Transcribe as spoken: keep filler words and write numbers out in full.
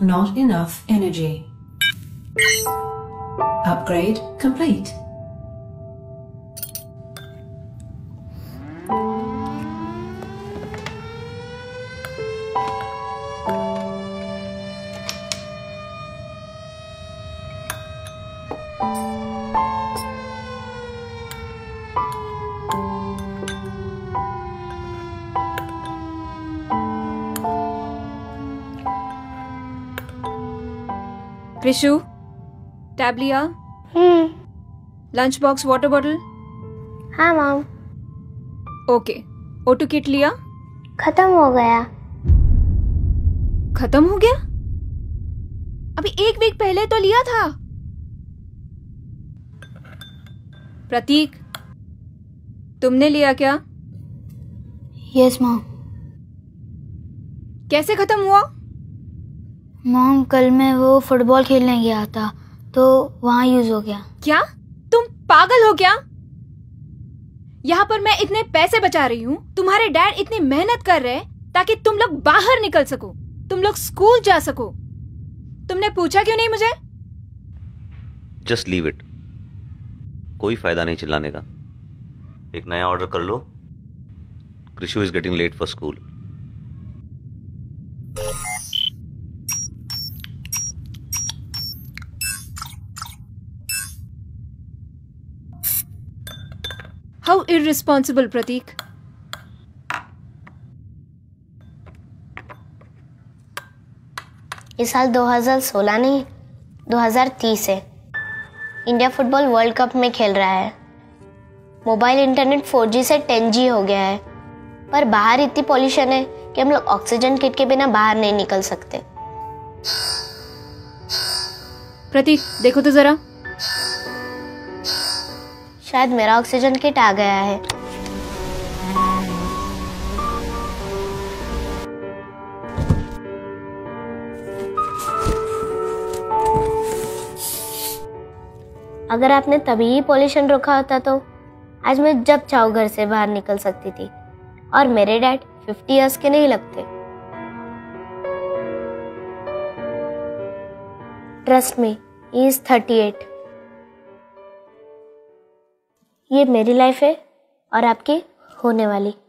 not enough energy. Upgrade complete. Krishu, tab लिया? हम्म। Lunch box, water bottle? हाँ mom. Okay. ओटो किट लिया? खत्म हो गया। खत्म हो गया? अभी एक वीक पहले तो लिया था। प्रतीक, तुमने लिया क्या? Yes mom. कैसे खत्म हुआ? मॉम, कल मैं वो फुटबॉल खेलने गया था तो वहां यूज हो गया। क्या? तुम पागल हो क्या? यहाँ पर मैं इतने पैसे बचा रही हूँ, तुम्हारे डैड इतनी मेहनत कर रहे हैं ताकि तुम लोग बाहर निकल सको, तुम लोग स्कूल जा सको। तुमने पूछा क्यों नहीं मुझे? जस्ट लीव इट, कोई फायदा नहीं चिल्लाने का। एक नया ऑर्डर कर लो। Krishu is getting late for school. How irresponsible, Pratik. इस साल दो हज़ार सोलह नहीं, दो हज़ार तीस है। इंडिया फुटबॉल वर्ल्ड कप में खेल रहा है। मोबाइल इंटरनेट फोर जी से टेन जी हो गया है, पर बाहर इतनी पॉल्यूशन है कि हम लोग ऑक्सीजन किट के बिना बाहर नहीं निकल सकते। प्रतीक, देखो तो जरा। शायद मेरा ऑक्सीजन किट आ गया है। अगर आपने तभी ही पॉल्यूशन रोका होता तो आज मैं जब चाहूँ घर से बाहर निकल सकती थी, और मेरे डैड फिफ्टी इयर्स के नहीं लगते। Trust me, he is thirty eight. ये मेरी लाइफ है और आपकी होने वाली।